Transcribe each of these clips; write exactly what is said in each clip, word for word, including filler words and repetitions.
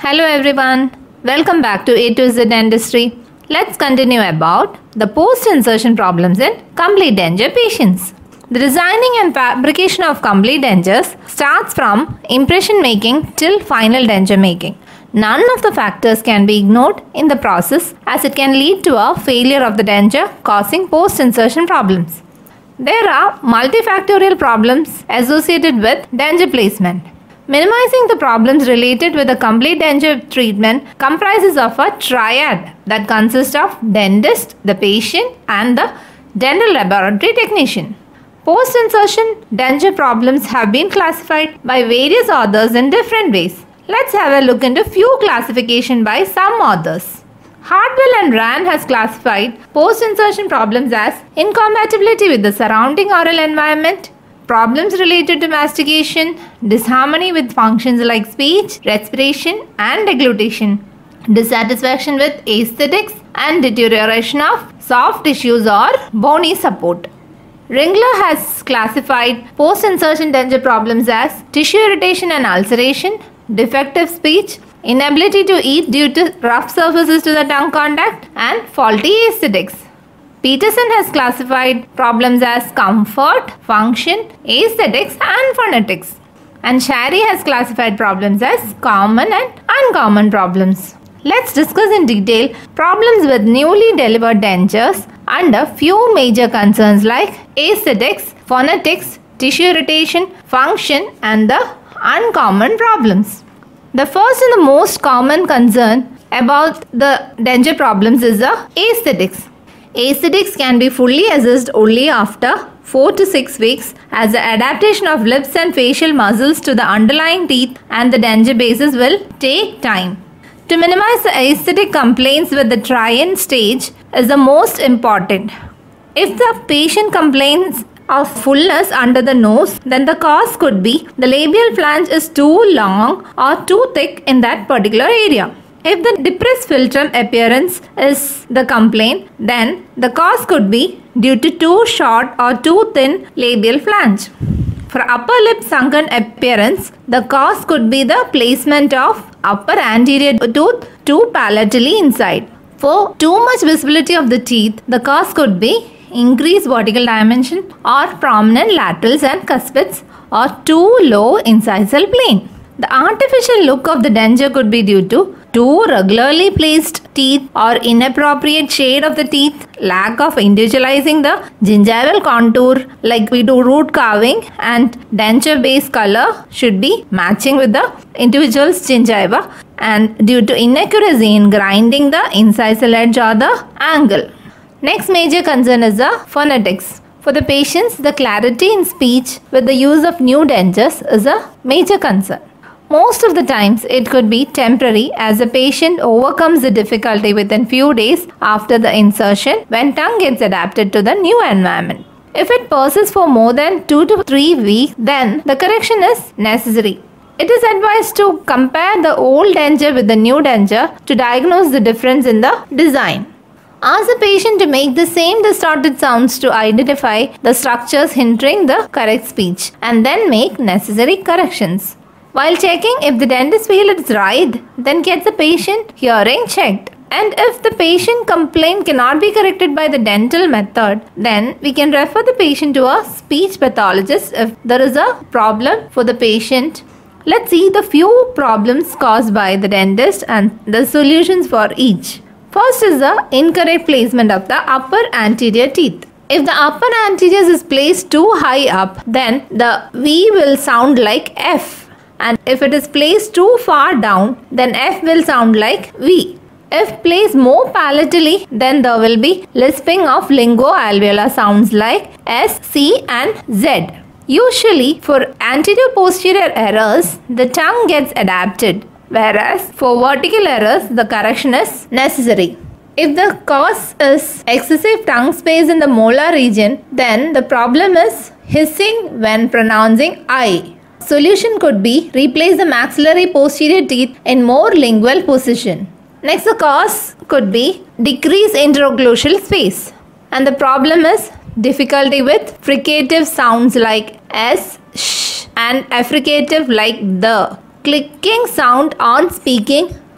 Hello everyone, welcome back to A to Z Dentistry. Let's continue about the post-insertion problems in complete denture patients. The designing and fabrication of complete dentures starts from impression making till final denture making. None of the factors can be ignored in the process as it can lead to a failure of the denture causing post-insertion problems. There are multifactorial problems associated with denture placement. Minimizing the problems related with the complete denture treatment comprises of a triad that consists of dentist, the patient and the dental laboratory technician. Post-insertion denture problems have been classified by various authors in different ways. Let's have a look into few classification by some authors. Hartwell and Rand has classified post-insertion problems as incompatibility with the surrounding oral environment, problems related to mastication, disharmony with functions like speech, respiration and deglutition, dissatisfaction with aesthetics and deterioration of soft tissues or bony support. Ringler has classified post-insertion denture problems as tissue irritation and ulceration, defective speech, inability to eat due to rough surfaces to the tongue contact and faulty aesthetics. Peterson has classified problems as comfort, function, aesthetics and phonetics. And Shari has classified problems as common and uncommon problems. Let's discuss in detail problems with newly delivered dentures under few major concerns like aesthetics, phonetics, tissue irritation, function and the uncommon problems. The first and the most common concern about the denture problems is the aesthetics. Aesthetics can be fully assessed only after four to six weeks as the adaptation of lips and facial muscles to the underlying teeth and the denture bases will take time. To minimize the aesthetic complaints with the try-in stage is the most important. If the patient complains of fullness under the nose, then the cause could be the labial flange is too long or too thick in that particular area. If the depressed philtrum appearance is the complaint, then the cause could be due to too short or too thin labial flange. For upper lip sunken appearance, the cause could be the placement of upper anterior tooth too palatally inside. For too much visibility of the teeth, the cause could be increased vertical dimension or prominent laterals and cuspids or too low incisal plane. The artificial look of the denture could be due to too regularly placed teeth or inappropriate shade of the teeth, lack of individualizing the gingival contour like we do root carving, and denture base color should be matching with the individual's gingiva, and due to inaccuracy in grinding the incisal edge or the angle. Next major concern is the phonetics. For the patients, the clarity in speech with the use of new dentures is a major concern. Most of the times, it could be temporary as the patient overcomes the difficulty within few days after the insertion when tongue gets adapted to the new environment. If it persists for more than two to three weeks, then the correction is necessary. It is advised to compare the old denture with the new denture to diagnose the difference in the design. Ask the patient to make the same distorted sounds to identify the structures hindering the correct speech and then make necessary corrections. While checking if the dentist feels it's right, then get the patient hearing checked. And if the patient complaint cannot be corrected by the dental method, then we can refer the patient to a speech pathologist if there is a problem for the patient. Let's see the few problems caused by the dentist and the solutions for each. First is the incorrect placement of the upper anterior teeth. If the upper anterior is placed too high up, then the V will sound like F. And if it is placed too far down, then F will sound like V. If placed more palatally, then there will be lisping of lingoalveolar sounds like S, C and Z. Usually, for anterior-posterior errors, the tongue gets adapted, whereas for vertical errors, the correction is necessary. If the cause is excessive tongue space in the molar region, then the problem is hissing when pronouncing I. Solution could be replace the maxillary posterior teeth in more lingual position. Next, the cause could be decrease interocclusal space. And the problem is difficulty with fricative sounds like S, sh and affricative like the. Clicking sound on speaking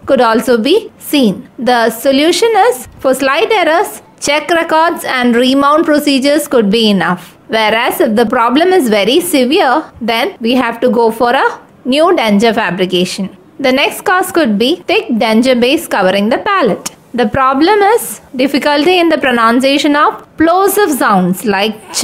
could also be seen. The solution is, for slight errors, check records and remount procedures could be enough. Whereas if the problem is very severe, then we have to go for a new denture fabrication. The next cause could be thick denture base covering the palate. The problem is difficulty in the pronunciation of plosive sounds like ch,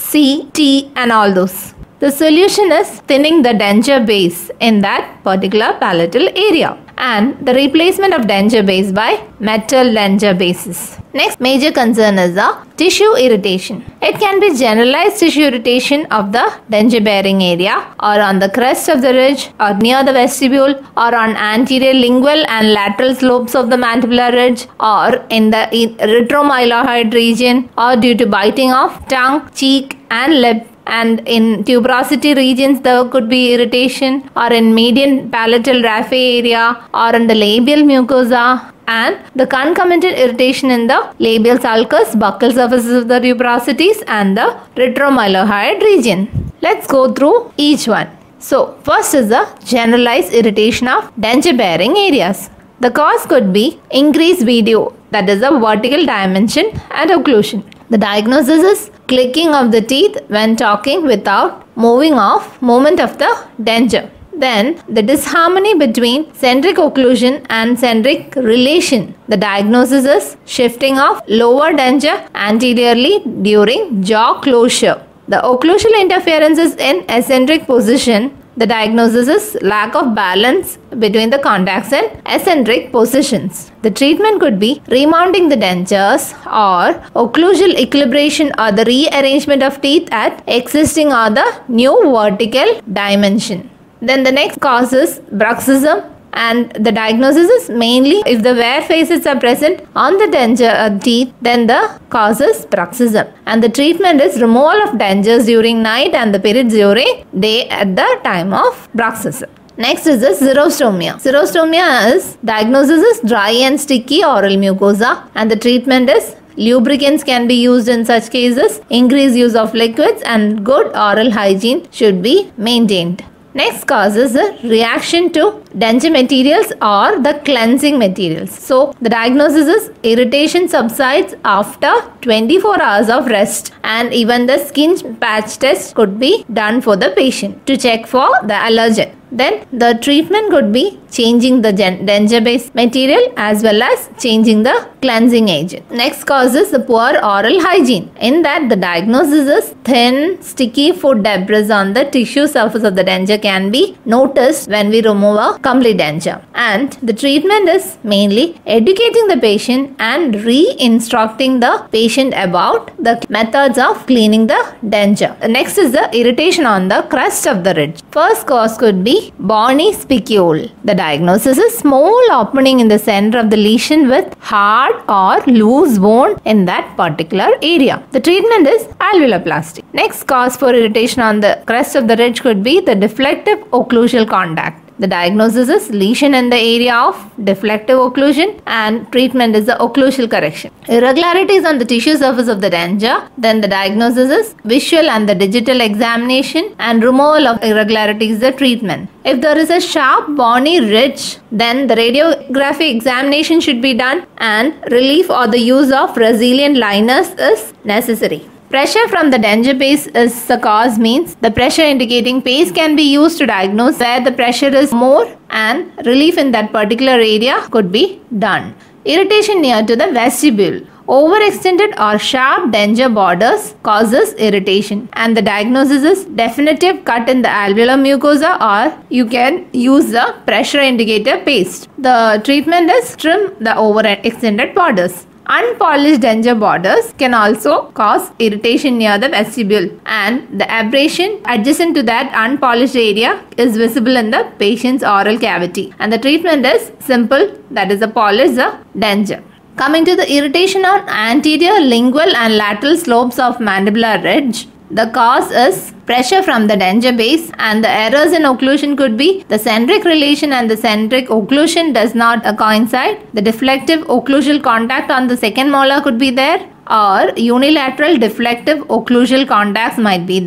c, t and all those. The solution is thinning the denture base in that particular palatal area and the replacement of denture base by metal denture bases. Next major concern is the tissue irritation. It can be generalized tissue irritation of the denture bearing area or on the crest of the ridge or near the vestibule or on anterior lingual and lateral slopes of the mandibular ridge or in the retromylohyoid region or due to biting of tongue, cheek and lip. And in tuberosity regions there could be irritation or in median palatal raphe area or in the labial mucosa and the concomitant irritation in the labial sulcus, buccal surfaces of the tuberosities and the retromylohyoid region. Let's go through each one. So first is the generalized irritation of denture bearing areas. The cause could be increased V D O, that is a vertical dimension and occlusion. The diagnosis is clicking of the teeth when talking without moving off movement of the denture. Then the disharmony between centric occlusion and centric relation. The diagnosis is shifting of lower denture anteriorly during jaw closure. The occlusal interference is in eccentric position. The diagnosis is lack of balance between the contacts and eccentric positions. The treatment could be remounting the dentures or occlusal equilibration or the rearrangement of teeth at existing or the new vertical dimension. Then the next cause is bruxism. And the diagnosis is mainly if the wear faces are present on the denture uh, teeth, then the cause is bruxism. And the treatment is removal of dentures during night and the periods during day at the time of bruxism. Next is the xerostomia. Xerostomia is diagnosis is dry and sticky oral mucosa and the treatment is lubricants can be used in such cases, increased use of liquids and good oral hygiene should be maintained. Next cause is a reaction to denture materials or the cleansing materials. So the diagnosis is irritation subsides after twenty-four hours of rest and even the skin patch test could be done for the patient to check for the allergen. Then the treatment could be changing the denture base material as well as changing the cleansing agent. Next cause is the poor oral hygiene. In that the diagnosis is thin sticky food debris on the tissue surface of the denture can be noticed when we remove a complete denture. And the treatment is mainly educating the patient and re-instructing the patient about the methods of cleaning the denture. Next is the irritation on the crest of the ridge. First cause could be bony spicule. The diagnosis is small opening in the center of the lesion with hard or loose bone in that particular area. The treatment is alveoloplasty. Next cause for irritation on the crest of the ridge could be the deflective occlusal contact. The diagnosis is lesion in the area of deflective occlusion and treatment is the occlusal correction. Irregularities on the tissue surface of the denture, then the diagnosis is visual and the digital examination and removal of irregularities the treatment. If there is a sharp bony ridge, then the radiography examination should be done and relief or the use of resilient liners is necessary. Pressure from the denture base is the cause means the pressure indicating pace can be used to diagnose where the pressure is more and relief in that particular area could be done. Irritation near to the vestibule. Overextended or sharp denture borders causes irritation and the diagnosis is definitive cut in the alveolar mucosa or you can use the pressure indicator paste. The treatment is trim the overextended borders. Unpolished denture borders can also cause irritation near the vestibule and the abrasion adjacent to that unpolished area is visible in the patient's oral cavity and the treatment is simple, that is to polish the denture. Coming to the irritation on anterior lingual and lateral slopes of mandibular ridge. The cause is pressure from the denture base and the errors in occlusion could be the centric relation and the centric occlusion does not uh, coincide. The deflective occlusal contact on the second molar could be there or unilateral deflective occlusal contacts might be there.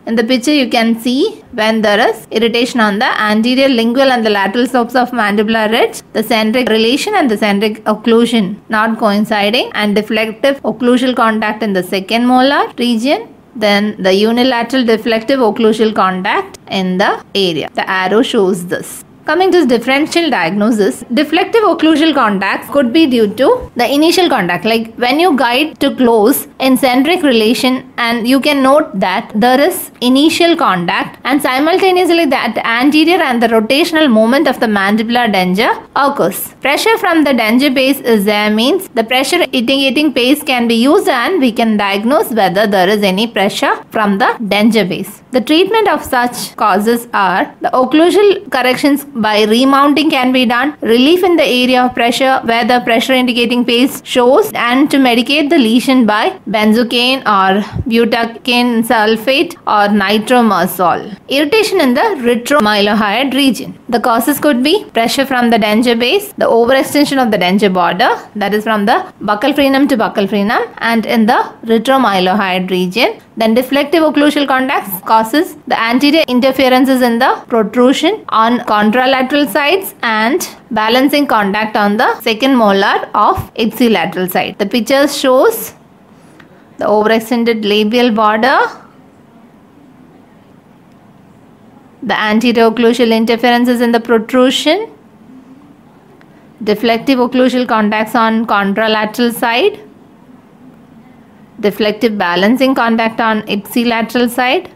In the picture you can see when there is irritation on the anterior lingual and the lateral slopes of mandibular ridge, the centric relation and the centric occlusion not coinciding, and deflective occlusal contact in the second molar region, then the unilateral deflective occlusal contact in the area. The arrow shows this. Coming to differential diagnosis, deflective occlusal contacts could be due to the initial contact, like when you guide to close in centric relation, and you can note that there is initial contact and simultaneously that anterior and the rotational movement of the mandibular denture occurs. Pressure from the denture base is there means the pressure indicating base can be used and we can diagnose whether there is any pressure from the denture base. The treatment of such causes are the occlusal corrections by remounting can be done, relief in the area of pressure where the pressure indicating base shows, and to medicate the lesion by benzocaine or butadiene sulfate or nitromazole. Irritation in the retromylohyoid region. The causes could be pressure from the denture base, the overextension of the denture border, that is from the buccal frenum to buccal frenum, and in the retromylohyoid region. Then deflective occlusal contacts causes the anterior interferences in the protrusion on contralateral sides and balancing contact on the second molar of ipsilateral side. The picture shows the overextended labial border, the anterior occlusal interferences in the protrusion, deflective occlusal contacts on contralateral side, deflective balancing contact on ipsilateral side.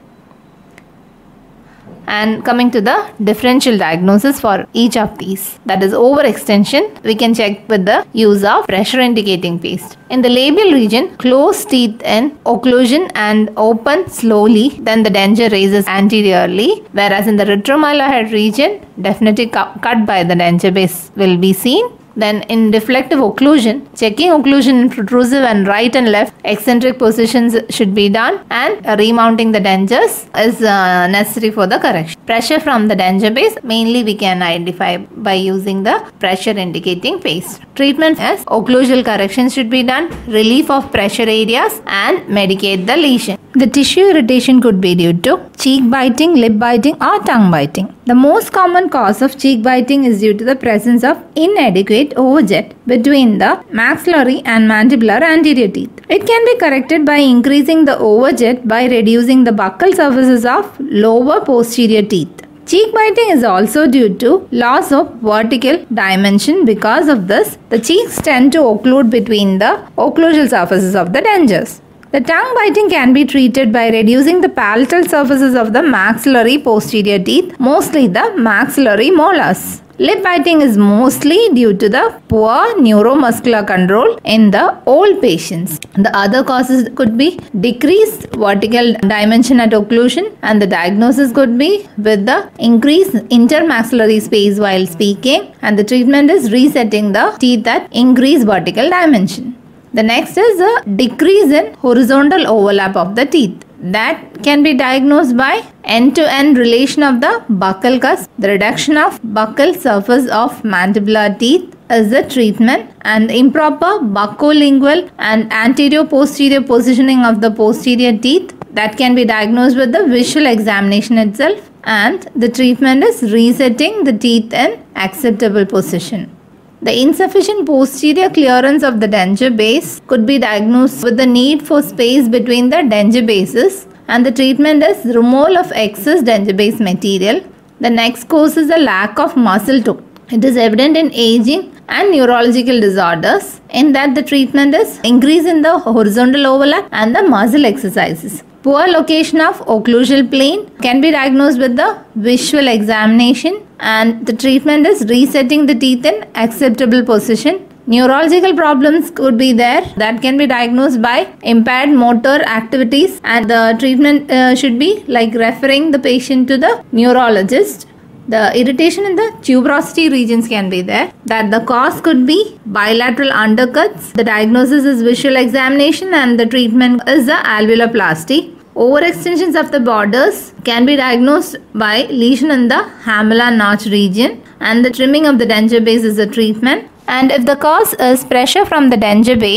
And coming to the differential diagnosis for each of these, that is overextension, we can check with the use of pressure indicating paste. In the labial region, close teeth in occlusion and open slowly, then the denture raises anteriorly, whereas in the retromylohyoid region, definitely cut by the denture base will be seen. Then in deflective occlusion, checking occlusion in protrusive and right and left eccentric positions should be done, and remounting the dentures is uh, necessary for the correction. Pressure from the denture base, mainly we can identify by using the pressure indicating paste. Treatment as occlusal correction should be done, relief of pressure areas, and medicate the lesion. The tissue irritation could be due to cheek biting, lip biting or tongue biting. The most common cause of cheek biting is due to the presence of inadequate overjet between the maxillary and mandibular anterior teeth. It can be corrected by increasing the overjet by reducing the buccal surfaces of lower posterior teeth. Cheek biting is also due to loss of vertical dimension. Because of this, the cheeks tend to occlude between the occlusal surfaces of the dentures. The tongue biting can be treated by reducing the palatal surfaces of the maxillary posterior teeth, mostly the maxillary molars. Lip biting is mostly due to the poor neuromuscular control in the old patients. The other causes could be decreased vertical dimension at occlusion, and the diagnosis could be with the increased intermaxillary space while speaking, and the treatment is resetting the teeth at increased vertical dimension. The next is a decrease in horizontal overlap of the teeth. That can be diagnosed by end-to-end relation of the buccal cusp. The reduction of buccal surface of mandibular teeth is the treatment, and improper buccolingual and anterior-posterior positioning of the posterior teeth, that can be diagnosed with the visual examination itself, and the treatment is resetting the teeth in acceptable position. The insufficient posterior clearance of the denture base could be diagnosed with the need for space between the denture bases, and the treatment is removal of excess denture base material. The next cause is a lack of muscle tone. It is evident in aging and neurological disorders, in that the treatment is increase in the horizontal overlap and the muscle exercises. Poor location of occlusal plane can be diagnosed with the visual examination, and the treatment is resetting the teeth in acceptable position. Neurological problems could be there, that can be diagnosed by impaired motor activities, and the treatment uh, should be like referring the patient to the neurologist. The irritation in the tuberosity regions can be there, that the cause could be bilateral undercuts. The diagnosis is visual examination, and the treatment is the alveoloplasty. Overextensions of the borders can be diagnosed by lesion in the hamala notch region, and the trimming of the denture base is the treatment. And if the cause is pressure from the denture base,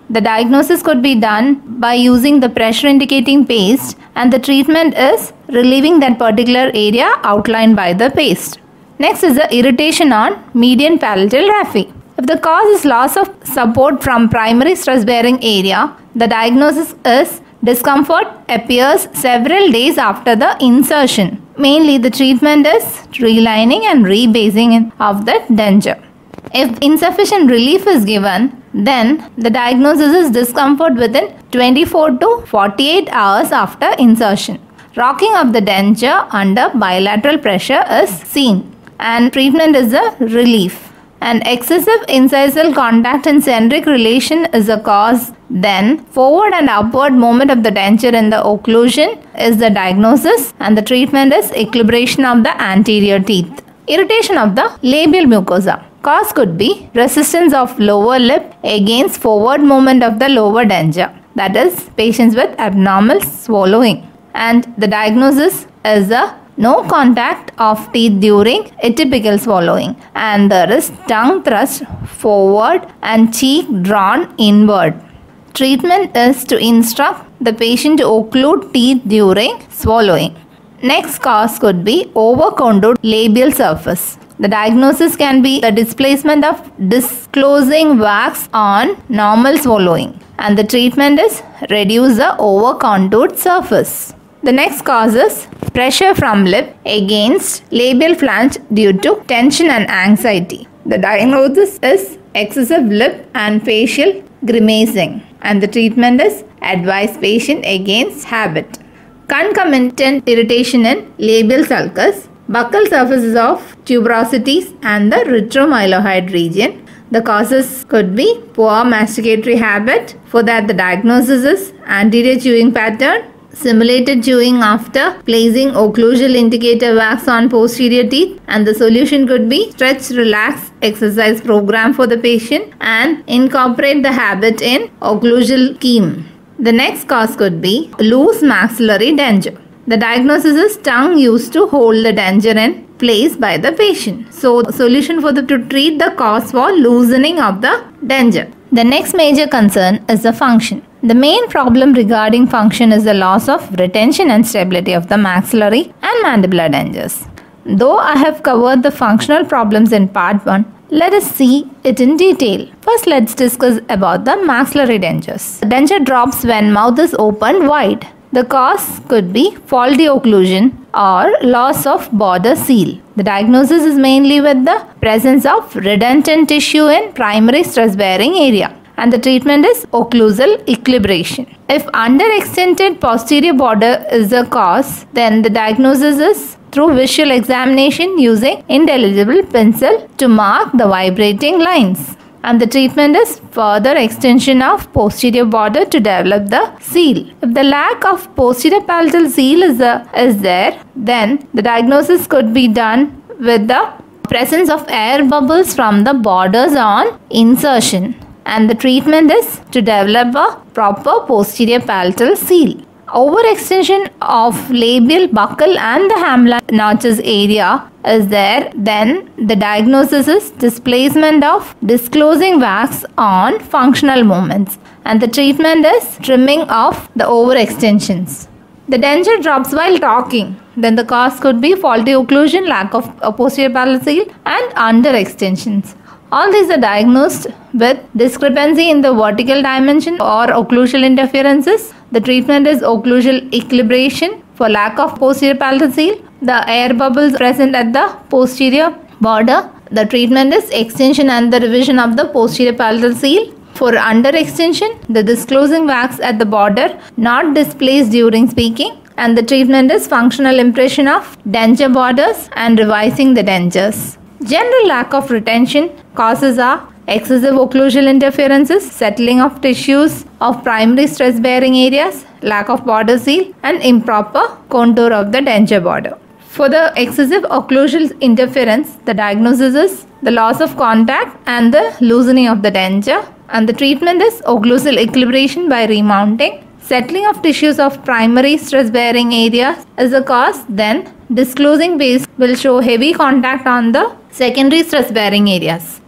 The diagnosis could be done by using the pressure indicating paste, and the treatment is relieving that particular area outlined by the paste. Next is the irritation on median palatal raphe. If the cause is loss of support from primary stress bearing area, the diagnosis is discomfort appears several days after the insertion. Mainly the treatment is relining and rebasing of the denture. If insufficient relief is given, then the diagnosis is discomfort within twenty-four to forty-eight hours after insertion. Rocking of the denture under bilateral pressure is seen, and treatment is a relief. And excessive incisal contact and centric relation is a cause. Then forward and upward movement of the denture in the occlusion is the diagnosis, and the treatment is equilibration of the anterior teeth. Irritation of the labial mucosa. Cause could be resistance of lower lip against forward movement of the lower denture, that is patients with abnormal swallowing. And the diagnosis is a no contact of teeth during atypical swallowing, and there is tongue thrust forward and cheek drawn inward. Treatment is to instruct the patient to occlude teeth during swallowing. Next cause could be over-contoured labial surface. The diagnosis can be the displacement of disclosing wax on normal swallowing, and the treatment is reduce the over-contoured surface. The next cause is pressure from lip against labial flange due to tension and anxiety. The diagnosis is excessive lip and facial grimacing, and the treatment is advise patient against habit. Concomitant irritation in labial sulcus, buccal surfaces of tuberosities and the retromylohyoid region. The causes could be poor masticatory habit. For that, the diagnosis is anterior chewing pattern, simulated chewing after placing occlusal indicator wax on posterior teeth, and the solution could be stretch relax exercise program for the patient and incorporate the habit in occlusal scheme. The next cause could be loose maxillary denture. The diagnosis is tongue used to hold the denture in place by the patient. So solution for the to treat the cause for loosening of the denture. The next major concern is the function. The main problem regarding function is the loss of retention and stability of the maxillary and mandibular dentures. Though I have covered the functional problems in part one, let us see it in detail. First, let's discuss about the maxillary dentures. The denture drops when mouth is opened wide. The cause could be faulty occlusion or loss of border seal. The diagnosis is mainly with the presence of redundant tissue in primary stress bearing area, and the treatment is occlusal equilibration. If underextended posterior border is the cause, then the diagnosis is through visual examination using indelible pencil to mark the vibrating lines, and the treatment is further extension of posterior border to develop the seal. If the lack of posterior palatal seal is, a, is there, then the diagnosis could be done with the presence of air bubbles from the borders on insertion, and the treatment is to develop a proper posterior palatal seal. Overextension of labial buccal and the hamelin notches area is there, then the diagnosis is displacement of disclosing wax on functional movements, and the treatment is trimming of the overextensions. The denture drops while talking, then the cause could be faulty occlusion, lack of posterior palatal seal, and underextensions. All these are diagnosed with discrepancy in the vertical dimension or occlusal interferences. The treatment is occlusal equilibration. For lack of posterior palatal seal, the air bubbles present at the posterior border. The treatment is extension and the revision of the posterior palatal seal. For underextension, the disclosing wax at the border not displaced during speaking, and the treatment is functional impression of denture borders and revising the dentures. General lack of retention causes are excessive occlusal interferences, settling of tissues of primary stress bearing areas, lack of border seal, and improper contour of the denture border. For the excessive occlusal interference, the diagnosis is the loss of contact and the loosening of the denture, and the treatment is occlusal equilibration by remounting. Settling of tissues of primary stress bearing areas is the cause, then disclosing base will show heavy contact on the secondary stress bearing areas.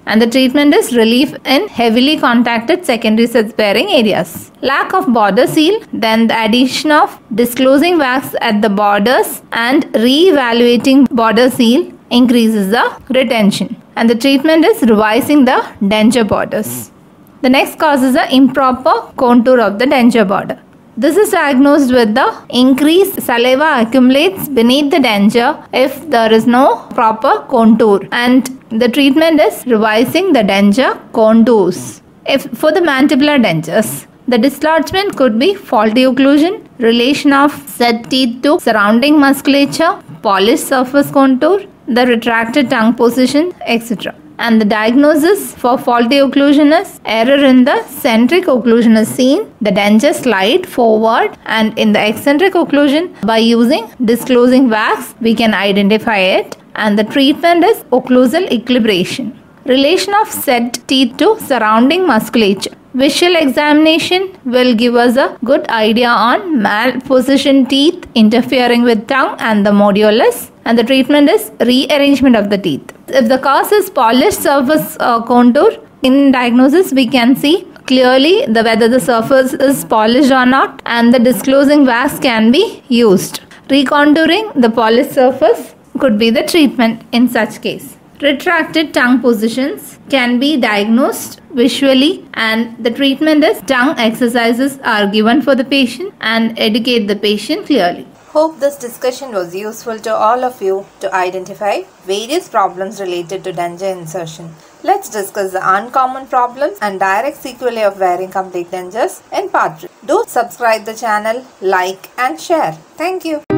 and the treatment is relief in heavily contacted secondary set bearing areas. Lack of border seal, then the addition of disclosing wax at the borders and re-evaluating border seal increases the retention, and the treatment is revising the denture borders. The next cause is the improper contour of the denture border. This is diagnosed with the increased saliva accumulates beneath the denture if there is no proper contour, and the treatment is revising the denture contours. If for the mandibular dentures, the dislodgement could be faulty occlusion, relation of set teeth to surrounding musculature, polished surface contour, the retracted tongue position, et cetera. And the diagnosis for faulty occlusion is error in the centric occlusion is seen, the denture slide forward, and in the eccentric occlusion by using disclosing wax we can identify it, and the treatment is occlusal equilibration. Relation of set teeth to surrounding musculature. Visual examination will give us a good idea on malpositioned teeth interfering with tongue and the modulus, and the treatment is rearrangement of the teeth. If the cause is polished surface uh, contour, in diagnosis we can see clearly the whether the surface is polished or not, and the disclosing wax can be used. Recontouring the polished surface could be the treatment in such case. Retracted tongue positions can be diagnosed visually, and the treatment is tongue exercises are given for the patient and educate the patient clearly. Hope this discussion was useful to all of you to identify various problems related to denture insertion. Let's discuss the uncommon problems and direct sequelae of wearing complete dentures in part three. Do subscribe the channel, like and share. Thank you.